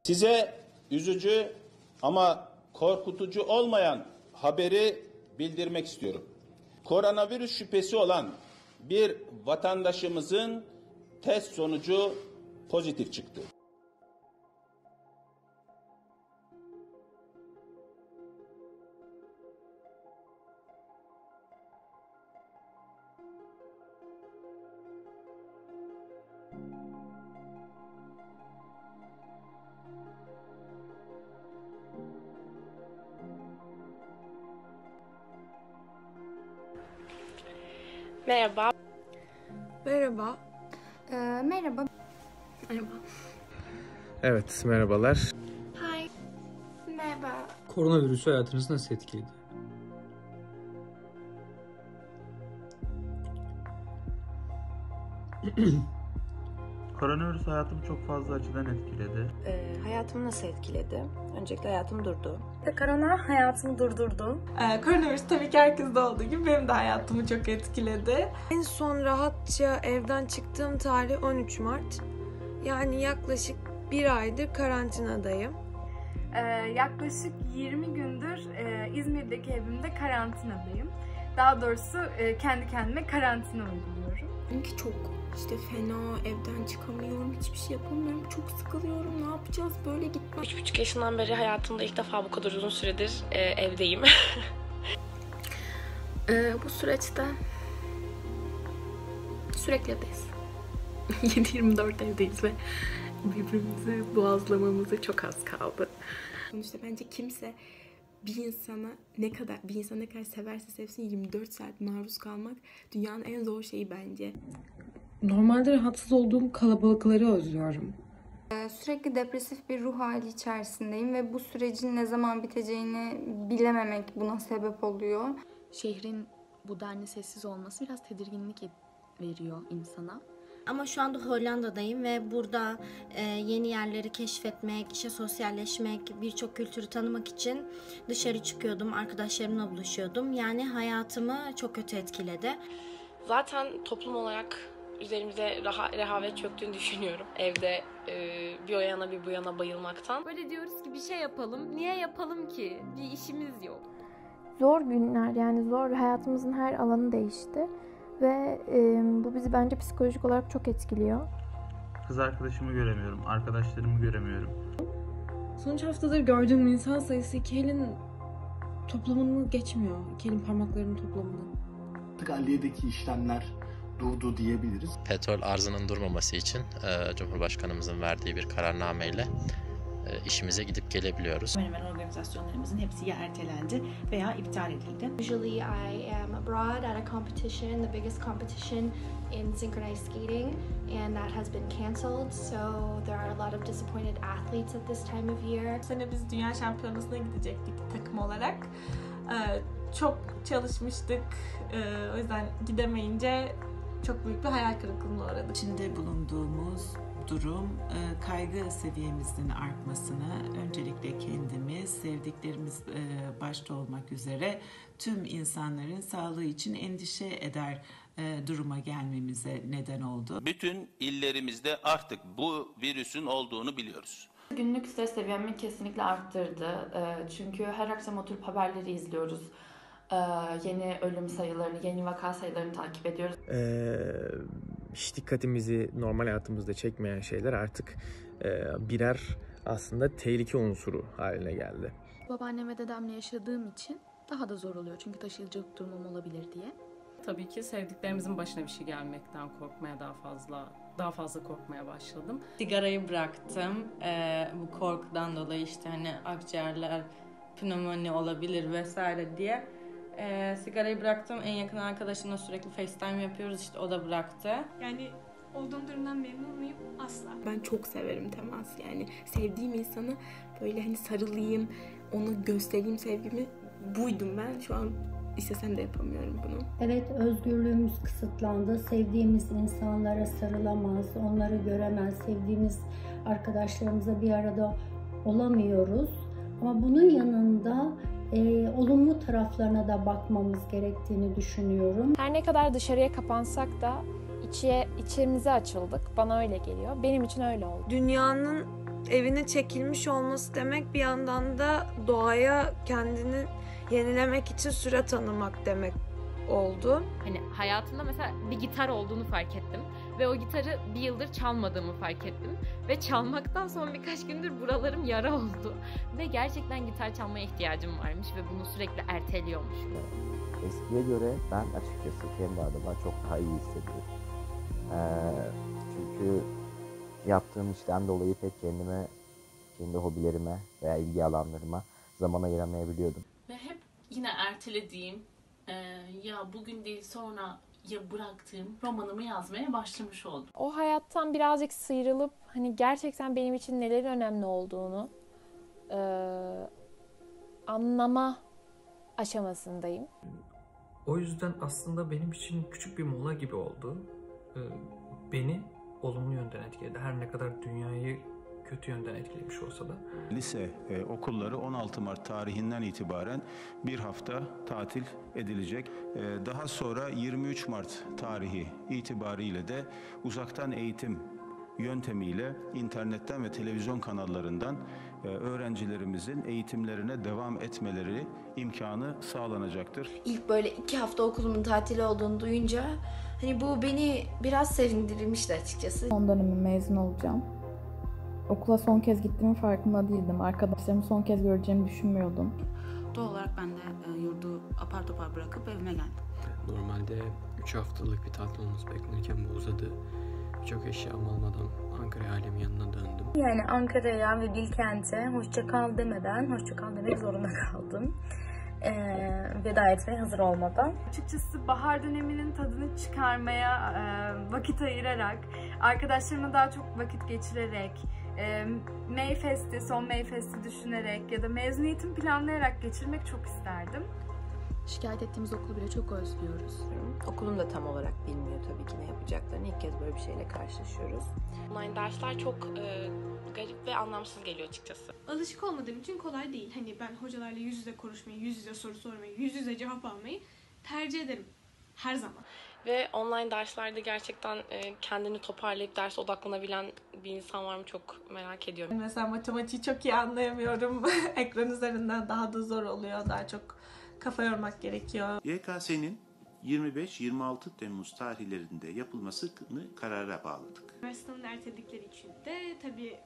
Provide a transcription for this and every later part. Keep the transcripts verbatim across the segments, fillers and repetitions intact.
Size üzücü ama korkutucu olmayan haberi bildirmek istiyorum. Koronavirüs şüphesi olan bir vatandaşımızın test sonucu pozitif çıktı. Merhaba. Merhaba. Ee, merhaba. Merhaba. Evet, merhabalar. Hi. Merhaba. Koronavirüsü hayatınızı nasıl etkiledi? Koronavirüs hayatımı çok fazla açıdan etkiledi. Ee, hayatımı nasıl etkiledi? Öncelikle hayatım durdu. Korona hayatımı durdurdu. Ee, koronavirüs tabii ki herkeste olduğu gibi benim de hayatımı çok etkiledi. En son rahatça evden çıktığım tarih on üç Mart. Yani yaklaşık bir aydır karantinadayım. Ee, yaklaşık yirmi gündür e, İzmir'deki evimde karantinadayım. Daha doğrusu e, kendi kendime karantina uyguluyorum. Çünkü çok işte fena, evden çıkamıyorum, hiçbir şey yapamıyorum, çok sıkılıyorum, ne yapacağız, böyle gitmez. Üç buçuk yaşından beri hayatımda ilk defa bu kadar uzun süredir e, evdeyim. Ee, bu süreçte sürekli evdeyiz. yedi yirmi dört evdeyiz ve birbirimizi boğazlamamıza çok az kaldı. Sonuçta bence kimse bir insana ne kadar bir insan ne kadar severse sevsin yirmi dört saat maruz kalmak dünyanın en zor şeyi bence. Normalde rahatsız olduğum kalabalıkları özlüyorum. Ee, sürekli depresif bir ruh hali içerisindeyim ve bu sürecin ne zaman biteceğini bilememek buna sebep oluyor. Şehrin bu denli sessiz olması biraz tedirginlik veriyor insana. Ama şu anda Hollanda'dayım ve burada e, yeni yerleri keşfetmek, işte sosyalleşmek, birçok kültürü tanımak için dışarı çıkıyordum, arkadaşlarımla buluşuyordum. Yani hayatımı çok kötü etkiledi. Zaten toplum olarak üzerimize reha- rehavet çöktüğünü düşünüyorum. Evde e, bir o yana bir bu yana bayılmaktan. Böyle diyoruz ki bir şey yapalım. Niye yapalım ki? Bir işimiz yok. Zor günler, yani zor, hayatımızın her alanı değişti. Ve e, bu bizi bence psikolojik olarak çok etkiliyor. Kız arkadaşımı göremiyorum, arkadaşlarımı göremiyorum. Son üç haftadır gördüğüm insan sayısı iki elin toplamını geçmiyor. İki elin parmaklarının toplamını. Adliyedeki işlemler durdu diyebiliriz. Petrol arzının durmaması için e, Cumhurbaşkanımızın verdiği bir kararnameyle e, işimize gidip gelebiliyoruz. Hemen hemen organizasyonlarımızın hepsi ya ertelendi veya iptal edildi. Usually I am abroad at a competition, the biggest competition in synchronized skating, and that has been canceled. So there are a lot of disappointed athletes at this time of year. Bu sene biz dünya şampiyonasına gidecektik takım olarak. Ee, çok çalışmıştık. Ee, o yüzden gidemeyince çok büyük bir hayal kırıklığına uğradık. İçinde bulunduğumuz durum kaygı seviyemizin artmasını, öncelikle kendimiz, sevdiklerimiz başta olmak üzere tüm insanların sağlığı için endişe eder duruma gelmemize neden oldu. Bütün illerimizde artık bu virüsün olduğunu biliyoruz. Günlük stres seviyemi kesinlikle arttırdı. Çünkü her akşam oturup haberleri izliyoruz. Yeni ölüm sayılarını, yeni vaka sayılarını takip ediyoruz. Ee, hiç dikkatimizi normal hayatımızda çekmeyen şeyler artık e, birer aslında tehlike unsuru haline geldi. Babaannem ve dedemle yaşadığım için daha da zor oluyor. Çünkü taşıyıcılık durumum olabilir diye. Tabii ki sevdiklerimizin başına bir şey gelmekten korkmaya daha fazla daha fazla korkmaya başladım. Sigarayı bıraktım. Ee, bu korkudan dolayı işte hani akciğerler pnömoni olabilir vesaire diye. Ee, sigarayı bıraktım. En yakın arkadaşımla sürekli FaceTime yapıyoruz. İşte o da bıraktı. Yani olduğum durumdan memnun muyum? Asla. Ben çok severim temas. Yani sevdiğim insanı böyle hani sarılayım, ona göstereyim sevgimi. Buydum ben. Şu an istesem de yapamıyorum bunu. Evet, özgürlüğümüz kısıtlandı. Sevdiğimiz insanlara sarılamaz, onları göremez. Sevdiğimiz arkadaşlarımıza bir arada olamıyoruz. Ama bunun yanında e, olumlu taraflarına da bakmamız gerektiğini düşünüyorum. Her ne kadar dışarıya kapansak da içe, içimize açıldık. Bana öyle geliyor. Benim için öyle oldu. Dünyanın evine çekilmiş olması demek bir yandan da doğaya kendini yenilemek için süre tanımak demek oldu. Hani hayatımda mesela bir gitar olduğunu fark ettim. Ve o gitarı bir yıldır çalmadığımı fark ettim. Ve çalmaktan son birkaç gündür buralarım yara oldu. Ve gerçekten gitar çalmaya ihtiyacım varmış ve bunu sürekli erteliyormuşum. Eskiye göre ben açıkçası kendi adıma çok daha iyi hissediyorum. Ee, çünkü yaptığım işten dolayı pek kendime, kendi hobilerime veya ilgi alanlarıma zaman ayıramayabiliyordum. Ve hep yine ertelediğim, e, ya bugün değil sonra ya bıraktığım romanımı yazmaya başlamış oldum. O hayattan birazcık sıyrılıp hani gerçekten benim için nelerin önemli olduğunu e, anlama aşamasındayım. O yüzden aslında benim için küçük bir mola gibi oldu. Ee, beni olumlu yönden etkiledi. Her ne kadar dünyayı kötü yönden etkilemiş olsa da. Lise e, okulları on altı Mart tarihinden itibaren bir hafta tatil edilecek. E, daha sonra yirmi üç Mart tarihi itibariyle de uzaktan eğitim yöntemiyle internetten ve televizyon kanallarından e, öğrencilerimizin eğitimlerine devam etmeleri imkanı sağlanacaktır. İlk böyle iki hafta okulumun tatili olduğunu duyunca hani bu beni biraz sevindirmişti açıkçası. Son dönemim mezun olacağım. Okula son kez gittiğimin farkında değildim. Arkadaşlarımı son kez göreceğimi düşünmüyordum. Doğal olarak ben de e, yurdu apar topar bırakıp evime geldim. Normalde üç haftalık bir tatil olması beklenirken bu uzadı. Birçok eşyamı almadan Ankara ailemin yanına döndüm. Yani Ankara'ya ve Bilkent'e hoşça kal demeden hoşça kal demek zorunda kaldım. Ee, veda etmeye hazır olmadan. Açıkçası bahar döneminin tadını çıkarmaya e, vakit ayırarak, arkadaşlarımla daha çok vakit geçirerek, e, Mayfest'i, son Mayfest'i düşünerek ya da mezuniyetim planlayarak geçirmek çok isterdim. Şikayet ettiğimiz okulu bile çok özlüyoruz. Okulum da tam olarak bilmiyor tabii ki ne yapacaklarını. İlk kez böyle bir şeyle karşılaşıyoruz. Online dersler çok e, garip ve anlamsız geliyor açıkçası. Alışık olmadığım için kolay değil. Hani ben hocalarla yüz yüze konuşmayı, yüz yüze soru sormayı, yüz yüze cevap almayı tercih ederim. Her zaman. Ve online derslerde gerçekten e, kendini toparlayıp ders odaklanabilen bir insan var mı çok merak ediyorum. Mesela matematiği çok iyi anlayamıyorum. Ekran üzerinden daha da zor oluyor. Daha çok kafa yormak gerekiyor. Y K S'nin yirmi beş yirmi altı Temmuz tarihlerinde yapılmasını karara bağladık. Üniversitenin erteledikleri için de tabii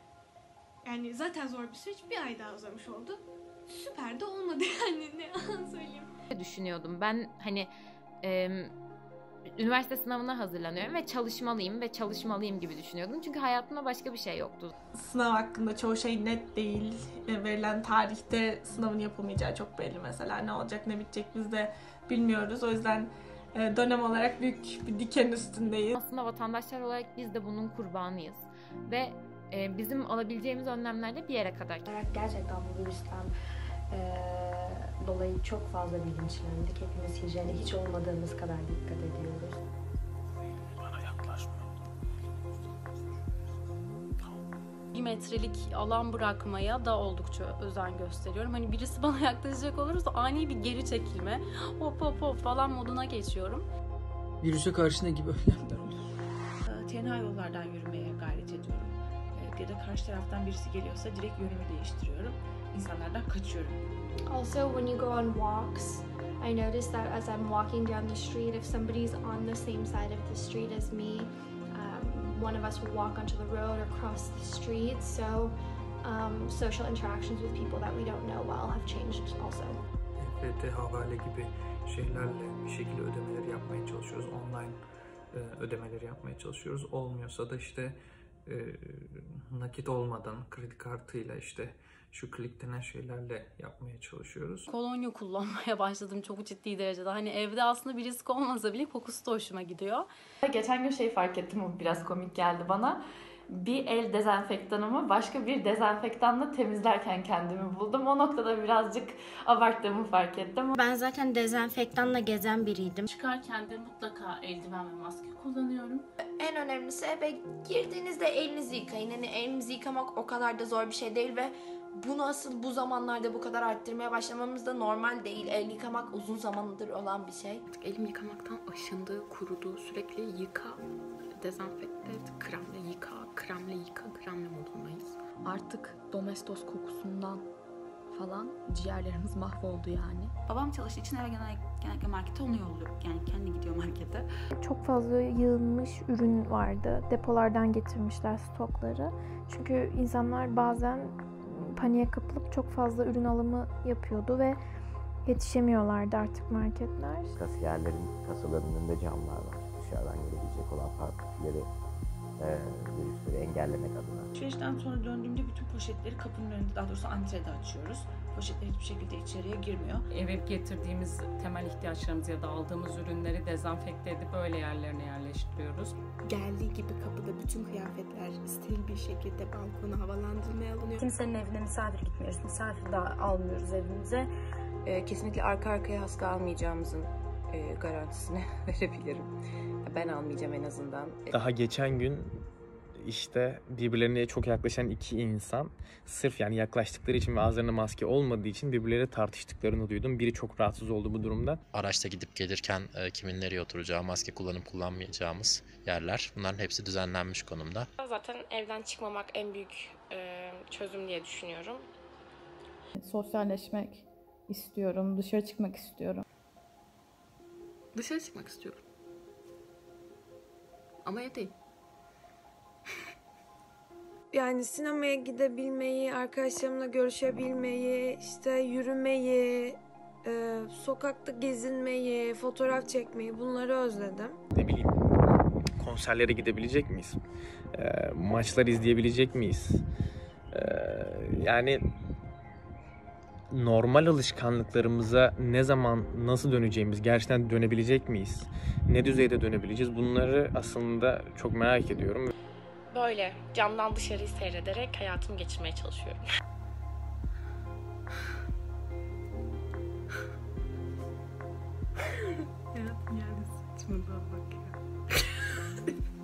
yani zaten zor bir süreç, bir ay daha uzamış oldu. Süper de olmadı yani, ne yalan söyleyeyim. Düşünüyordum ben hani e, üniversite sınavına hazırlanıyorum ve çalışmalıyım ve çalışmalıyım gibi düşünüyordum. Çünkü hayatımda başka bir şey yoktu. Sınav hakkında çoğu şey net değil. Verilen tarihte sınavın yapılmayacağı çok belli mesela. Ne olacak ne bitecek biz de bilmiyoruz. O yüzden dönem olarak büyük bir diken üstündeyiz. Aslında vatandaşlar olarak biz de bunun kurbanıyız. Ve e, bizim alabileceğimiz önlemlerle bir yere kadar. Gerçekten bu virüsten e, dolayı çok fazla bilinçlendik. Hepimiz hijyene hiç olmadığımız kadar dikkat ediyoruz. Bana yaklaşma. Bir metrelik alan bırakmaya da oldukça özen gösteriyorum. Hani birisi bana yaklaşacak olursa ani bir geri çekilme, hop hop hop falan moduna geçiyorum. Virüse karşı ne gibi önlemler alıyorsun? Tenha yollardan yürümeye gayret ediyorum. Ya da karşı taraftan birisi geliyorsa direkt yönümü değiştiriyorum. İnsanlardan kaçıyorum. Also, when you go on walks, I notice that as I'm walking down the street, if somebody's on the same side of the street as me, um, one of us will walk onto the road or cross the street. So, um, social interactions with people that we don't know well have changed also. E F T, havale gibi şeylerle bir şekilde ödemeleri yapmaya çalışıyoruz. Online e, ödemeleri yapmaya çalışıyoruz. Olmuyorsa da işte e, nakit olmadan kredi kartıyla işte şu klik denen şeylerle yapmaya çalışıyoruz. Kolonya kullanmaya başladım çok ciddi derecede. Hani evde aslında bir risk olmasa bile kokusu da hoşuma gidiyor. Geçen gün şey fark ettim, o biraz komik geldi bana. Bir el dezenfektanımı başka bir dezenfektanla temizlerken kendimi buldum. O noktada birazcık abarttığımı fark ettim. Ben zaten dezenfektanla gezen biriydim. Çıkarken de mutlaka eldiven ve maske kullanıyorum. En önemlisi eve girdiğinizde elinizi yıkayın. Yani elinizi yıkamak o kadar da zor bir şey değil ve bunu asıl bu zamanlarda bu kadar arttırmaya başlamamız da normal değil. El yıkamak uzun zamandır olan bir şey. Elim yıkamaktan aşındı, kurudu. Sürekli yıka, dezenfekte et, kremle yıka, kremle yıka, kremle modundayız. Artık domestos kokusundan falan ciğerlerimiz mahvoldu yani. Babam çalıştığı için eve genellikle, genellikle markete onu yolluyor. Yani kendi gidiyor markete. Çok fazla yığılmış ürün vardı. Depolardan getirmişler stokları. Çünkü insanlar bazen paniğe kapılıp çok fazla ürün alımı yapıyordu ve yetişemiyorlardı artık marketler. Kasiyerlerin kasalarının önünde camlar var. Dışarıdan gelebilecek olan partikülleri, e, virüsleri engellemek adına. Alışverişten sonra döndüğümde bütün poşetleri kapının önünde, daha doğrusu antrede açıyoruz. Poşetler hiçbir şekilde içeriye girmiyor. Eve getirdiğimiz temel ihtiyaçlarımızı ya da aldığımız ürünleri dezenfekte edip öyle yerlerine yerleştiriyoruz. Geldiği gibi kapıda bütün kıyafetler steril bir şekilde balkona havalandırmaya alınıyor. Kimsenin evine misafir gitmiyoruz. Misafir de almıyoruz evimize. Ee, kesinlikle arka arkaya hasta almayacağımızın e, garantisini verebilirim. Ben almayacağım en azından. Daha geçen gün işte birbirlerine çok yaklaşan iki insan sırf yani yaklaştıkları için ve ağızlarında maske olmadığı için birbirleriyle tartıştıklarını duydum. Biri çok rahatsız oldu bu durumdan. Araçta gidip gelirken e, kimin nereye oturacağı, maske kullanıp kullanmayacağımız yerler, bunların hepsi düzenlenmiş konumda. Zaten evden çıkmamak en büyük e, çözüm diye düşünüyorum. Sosyalleşmek istiyorum, dışarı çıkmak istiyorum. Dışarı çıkmak istiyorum. Ama evdeyim. Yani sinemaya gidebilmeyi, arkadaşlarımla görüşebilmeyi, işte yürümeyi, e, sokakta gezinmeyi, fotoğraf çekmeyi, bunları özledim. Ne bileyim, konserlere gidebilecek miyiz? E, maçlar izleyebilecek miyiz? E, yani normal alışkanlıklarımıza ne zaman, nasıl döneceğimiz, gerçekten dönebilecek miyiz? Ne düzeyde dönebileceğiz? Bunları aslında çok merak ediyorum. Böyle camdan dışarıyı seyrederek hayatımı geçirmeye çalışıyorum. Hayatım yani saçmalığa bak ya.